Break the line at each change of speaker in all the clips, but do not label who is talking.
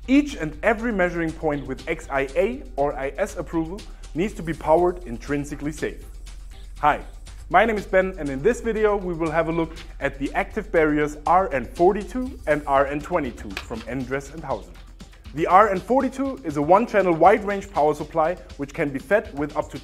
Each and every measuring point with XIA or IS approval needs to be powered intrinsically safe. Hi, my name is Ben, and in this video we will have a look at the active barriers RN42 and RN22 from Endress+Hauser. The RN42 is a one-channel wide-range power supply which can be fed with up to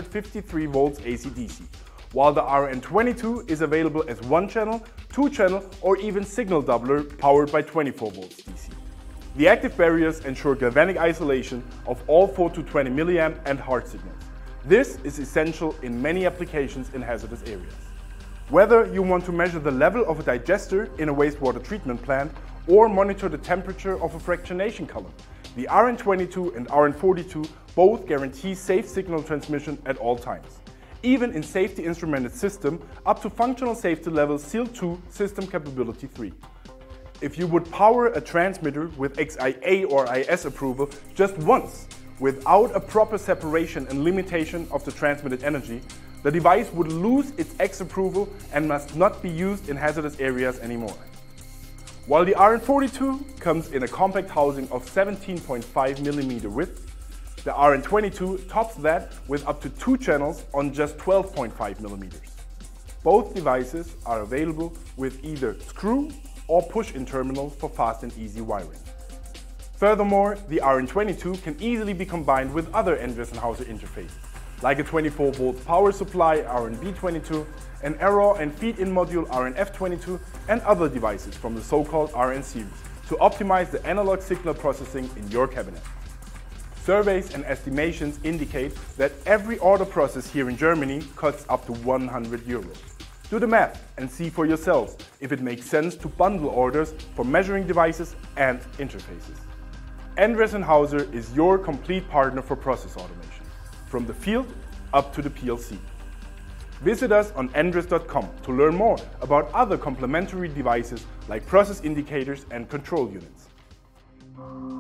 253 volts AC/DC, while the RN22 is available as one-channel, two-channel or even signal doubler powered by 24 volts DC. The active barriers ensure galvanic isolation of all 4 to 20 milliamp and hard signals. This is essential in many applications in hazardous areas. Whether you want to measure the level of a digester in a wastewater treatment plant or monitor the temperature of a fractionation column, the RN22 and RN42 both guarantee safe signal transmission at all times, even in safety instrumented system up to functional safety level SEAL 2 system capability 3. If you would power a transmitter with XIA or IS approval just once, without a proper separation and limitation of the transmitted energy, the device would lose its X approval and must not be used in hazardous areas anymore. While the RN42 comes in a compact housing of 17.5 mm width, the RN22 tops that with up to 2 channels on just 12.5 mm. Both devices are available with either screw or push-in terminals for fast and easy wiring. Furthermore, the RN22 can easily be combined with other Endress+Hauser interfaces, like a 24 volt power supply RN-B22, an error and feed-in module RN-F22, and other devices from the so-called RN-Series to optimize the analog signal processing in your cabinet. Surveys and estimations indicate that every order process here in Germany costs up to 100 euros. Do the math and see for yourselves if it makes sense to bundle orders for measuring devices and interfaces. Endress+Hauser is your complete partner for process automation, from the field up to the PLC. Visit us on endress.com to learn more about other complementary devices like process indicators and control units.